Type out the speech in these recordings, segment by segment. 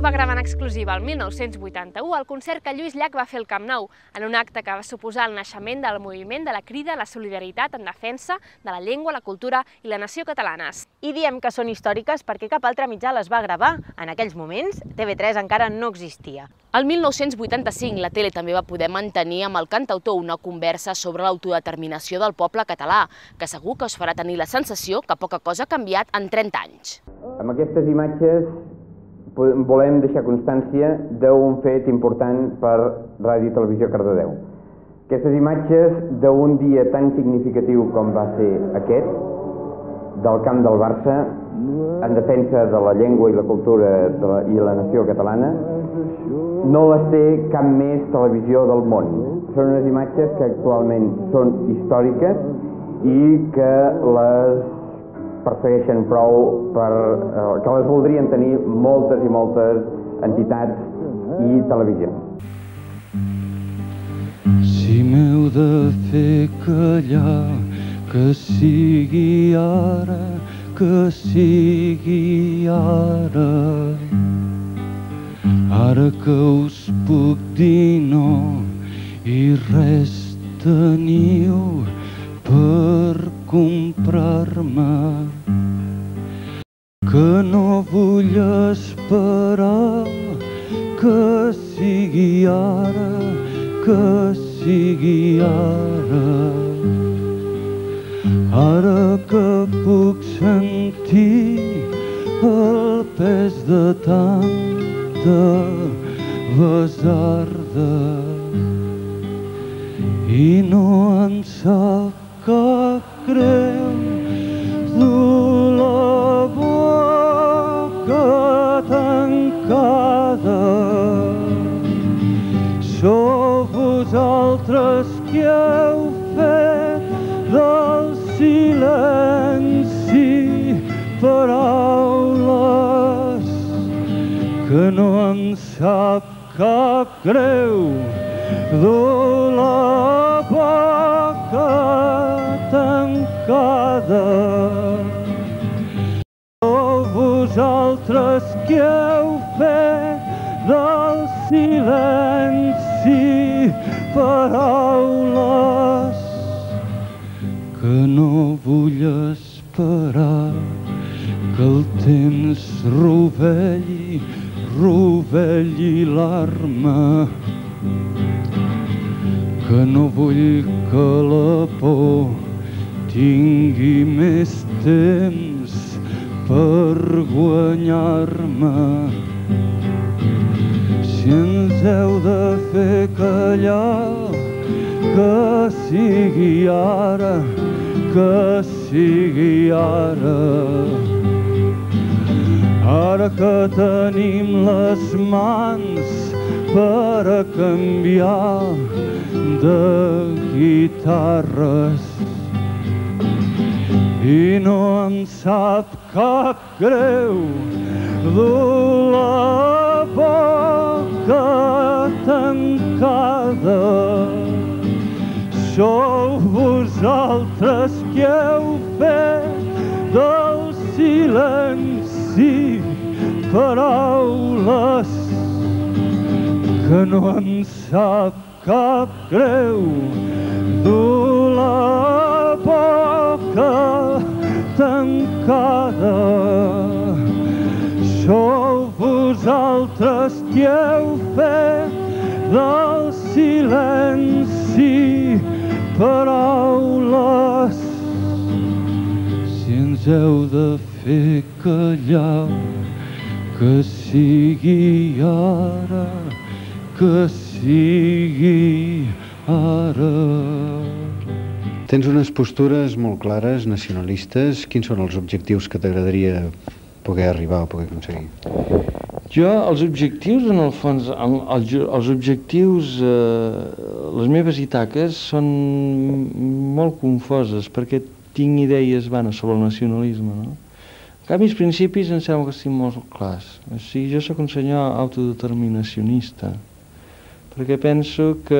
va gravar en exclusiva el 1981 el concert que Lluís Llach va fer al Camp Nou, en un acte que va suposar el naixement del moviment de la Crida a la Solidaritat en defensa de la llengua, la cultura i la nació catalanes. I diem que són històriques perquè cap altre mitjà les va gravar. En aquells moments, TV3 encara no existia. El 1985 la tele també va poder mantenir amb el cantautor una conversa sobre l'autodeterminació del poble català, que segur que us farà tenir la sensació que poca cosa ha canviat en 30 anys. Amb aquestes imatges volem deixar constància d'un fet important per Ràdio i Televisió Cardedeu. Aquestes imatges d'un dia tan significatiu com va ser aquest, del camp del Barça, en defensa de la llengua i la cultura i la nació catalana, no les té cap més televisió del món. Són unes imatges que actualment són històriques i que les persegueixen prou que les voldrien tenir moltes i moltes entitats i televisions. Si m'heu de fer callar, que sigui ara, que sigui ara. Ara que us puc dir no i res teniu per comprar-me, que no vull esperar, que sigui ara, que sigui ara. Ara que puc sentir el pes de tanta basarda i no en sap cap greu, dur la boca tancada. Sou vosaltres qui heu fet del silenci paraules que no em sap cap greu, dur la boca tancada. Sou vosaltres qui heu fet del silenci paraules que no vull esperar, que el temps rovelli l'arma, que no vull que la por tingui més temps per guanyar-me. Si ens heu de fer callar, que sigui ara, que sigui ara. Ara que tenim les mans per a canviar de guitarres i no em sap cap greu dur la boca tancada. Sou vosaltres qui heu fet del silenci paraules que no em sap cap greu dur la boca tancada. Sou vosaltres qui heu fet del silenci paraules. Si ens heu de fer callar, que sigui ara, que sigui ara. Tens unes postures molt clares, nacionalistes. Quins són els objectius que t'agradaria poder arribar o poder aconseguir? Jo, els objectius, en el fons, els objectius, les meves itaques són molt confoses perquè tinc idees vanes sobre el nacionalisme, no? En canvi, els principis em sembla que estic molt clars. O sigui, jo soc un senyor autodeterminacionista perquè penso que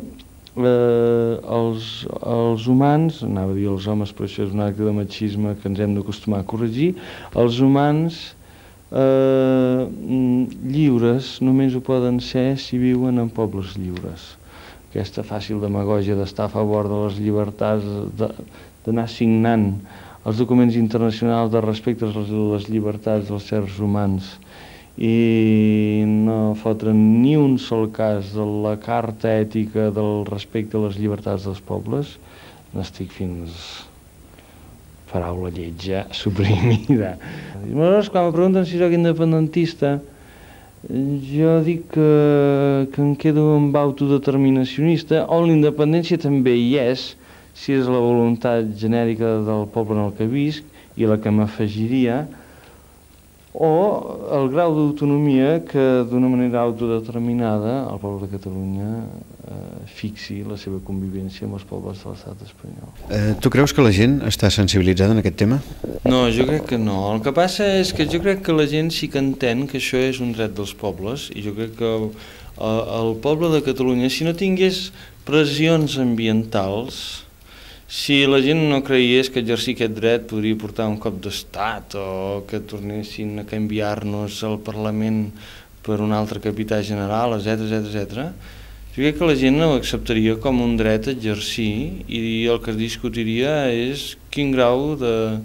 els humans, anava a dir els homes, però això és un acte de machisme que ens hem d'acostumar a corregir, els humans lliures només ho poden ser si viuen en pobles lliures. Aquesta fàcil demagògia d'estar a favor de les llibertats, d'anar signant els documents internacionals de respecte a les llibertats dels éssers humans i no fotre ni un sol cas de la carta ètica del respecte a les llibertats dels pobles, n'estic fins paraula lletja suprimida. Aleshores, quan em pregunten si soc independentista, jo dic que em quedo amb autodeterminacionista, on la independència també hi és, si és la voluntat genèrica del poble en el que visc i la que m'afegiria, o el grau d'autonomia que d'una manera autodeterminada el poble de Catalunya fixi la seva convivència amb els pobles de l'estat espanyol. Tu creus que la gent està sensibilitzada en aquest tema? No, jo crec que no. El que passa és que jo crec que la gent sí que entén que això és un dret dels pobles i jo crec que el poble de Catalunya, si no tingués pressions ambientals, si la gent no creies que exercir aquest dret podria portar un cop d'estat o que tornessin a canviar-nos el Parlament per un altre capità general, etc., jo crec que la gent ho acceptaria com un dret a exercir i el que es discutiria és quin grau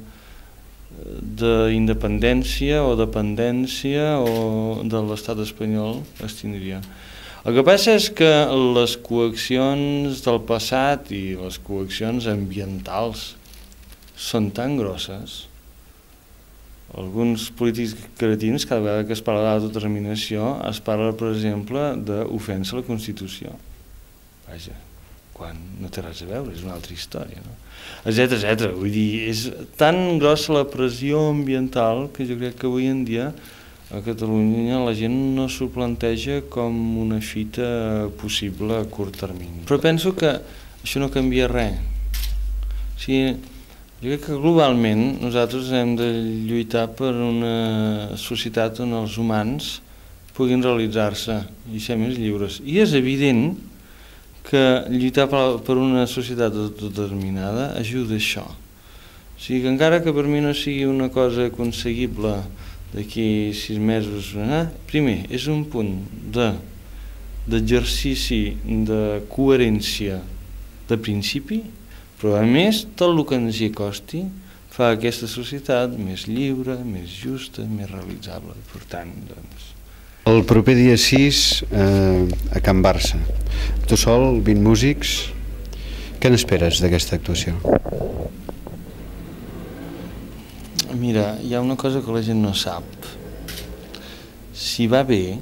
d'independència o dependència de l'estat espanyol es tindria. El que passa és que les coaccions del passat i les coaccions ambientals són tan grosses. Alguns polítics cretins, cada vegada que es parla d'autodeterminació, es parla, per exemple, d'ofensa a la Constitució. Vaja, quan no té res a veure, és una altra història, no? Etc. Vull dir, és tan grossa la pressió ambiental que jo crec que avui en dia a Catalunya la gent no s'ho planteja com una fita possible a curt termini. Però penso que això no canvia res. O sigui, jo crec que globalment nosaltres hem de lluitar per una societat on els humans puguin realitzar-se i ser més lliures. I és evident que lluitar per una societat determinada ajuda a això. O sigui que encara que per mi no sigui una cosa aconseguible d'aquí 6 mesos, primer, és un punt d'exercici de coherència de principi, però a més tot el que ens hi costi fa aquesta societat més lliure, més justa, més realitzable. Per tant, doncs... El proper dia 6 a Can Barça. Tu sol, 20 músics. Què n'esperes d'aquesta actuació? Mira, hi ha una cosa que la gent no sap. Si va bé,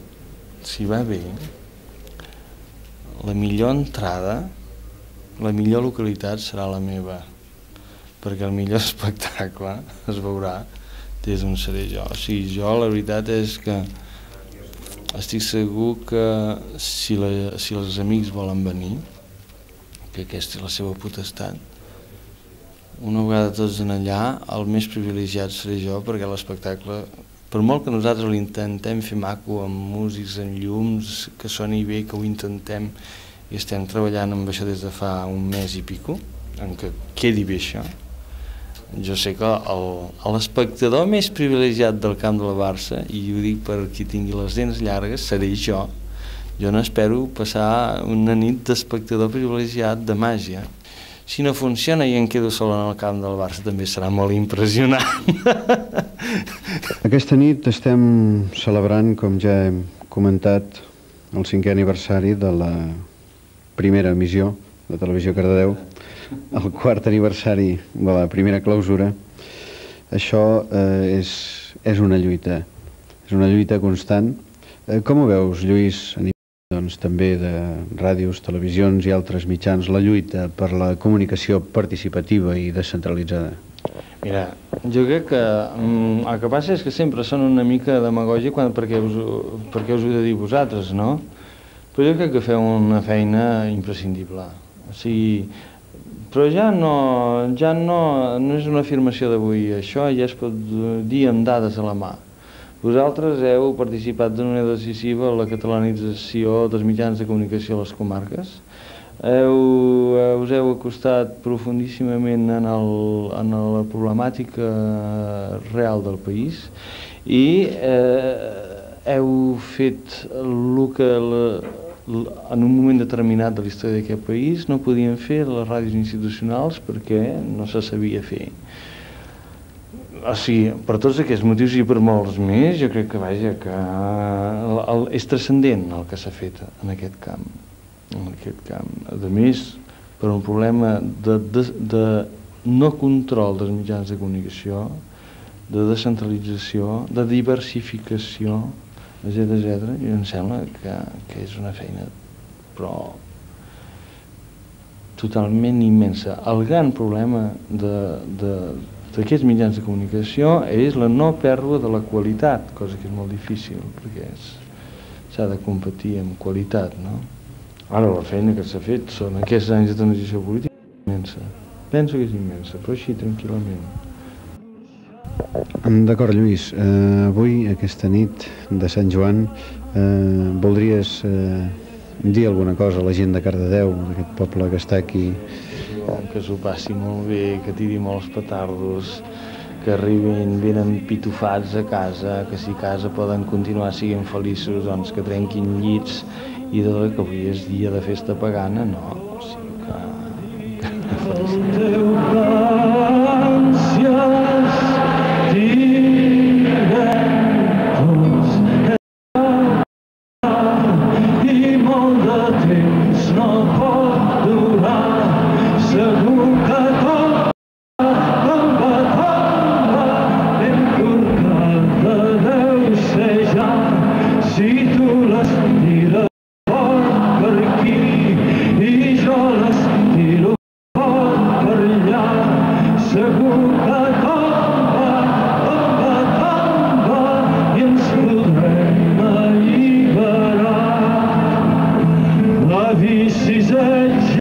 la millor entrada, la millor localitat serà la meva, perquè el millor espectacle es veurà des d'on seré jo. O sigui, jo la veritat és que estic segur que si els amics volen venir, que aquesta és la seva potestat, una vegada tots en allà, el més privilegiat seré jo, perquè l'espectacle, per molt que nosaltres l'intentem fer maco amb músics, amb llums, que soni bé, que ho intentem, i estem treballant amb això des de fa un mes i pico, en què quedi bé això, jo sé que l'espectador més privilegiat del camp de la Barça, i ho dic per qui tingui les dents llargues, seré jo. Jo n'espero passar una nit d'espectador privilegiat de màgia. Si no funciona i em quedo sol en el camp del Barça també serà molt impressionant. Aquesta nit estem celebrant, com ja hem comentat, el 5è aniversari de la primera emissió de Televisió Cardedeu, el 4è aniversari de la primera clausura. Això és una lluita constant. Com ho veus, Lluís, a nivell també de ràdios, televisions i altres mitjans, la lluita per la comunicació participativa i descentralitzada? Mira, jo crec que el que passa és que sempre són una mica demagògia perquè us ho he de dir vosaltres, no? Però jo crec que feu una feina imprescindible. O sigui, però ja no és una afirmació d'avui, això ja es pot dir amb dades a la mà. Vosaltres heu participat d'una manera decisiva a la catalanització dels mitjans de comunicació a les comarques. Us heu acostat profundíssimament en la problemàtica real del país i heu fet el que en un moment determinat de la història d'aquest país no podien fer les ràdios institucionals perquè no se sabia fer. O sigui, per tots aquests motius i per molts més, jo crec que, vaja, que és transcendent el que s'ha fet en aquest camp. A més, per un problema de no control dels mitjans de comunicació, de descentralització, de diversificació, etc. I em sembla que és una feina, però totalment immensa. El gran problema d'aquests mitjans de comunicació és la no pèrdua de la qualitat, cosa que és molt difícil, perquè s'ha de competir amb qualitat, no? Ara la feina que s'ha fet són aquests anys de transició política immensa. Penso que és immensa, però així tranquil·lament. D'acord, Lluís. Avui, aquesta nit de Sant Joan, voldries dir alguna cosa a la gent de Cardedeu, d'aquest poble que està aquí? Que s'ho passi molt bé, que tiri molts petardos, que arribin ben empitufats a casa, que si a casa poden continuar sent feliços, doncs que trenquin llits, i que avui és dia de festa pagana, no? O sigui que... La vie, si